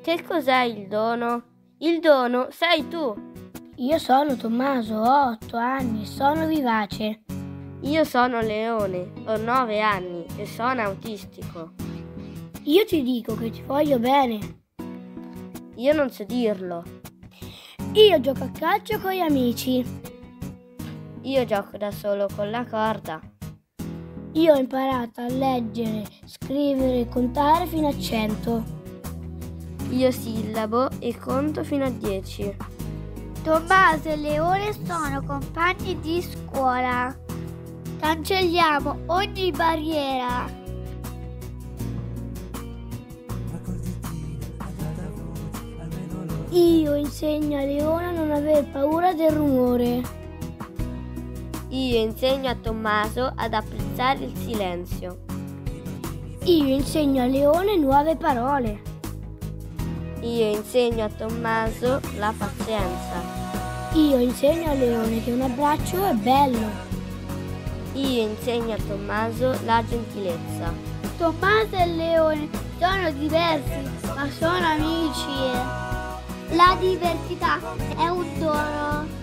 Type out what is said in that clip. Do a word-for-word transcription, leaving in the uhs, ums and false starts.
Che cos'è il dono? Il dono sei tu. Io sono Tommaso, ho otto anni, sono vivace. Io sono Leone, ho nove anni e sono autistico. Io ti dico che ti voglio bene. Io non so dirlo. Io gioco a calcio con gli amici. Io gioco da solo con la corda. Io ho imparato a leggere, scrivere e contare fino a cento. Io sillabo e conto fino a dieci. Tommaso e Leone sono compagni di scuola. Cancelliamo ogni barriera. Io insegno a Leone a non aver paura del rumore. Io insegno a Tommaso ad apprezzare il silenzio. Io insegno a Leone nuove parole. Io insegno a Tommaso la pazienza. Io insegno a Leone che un abbraccio è bello. Io insegno a Tommaso la gentilezza. Tommaso e Leone sono diversi, ma sono amici. La diversità è un dono.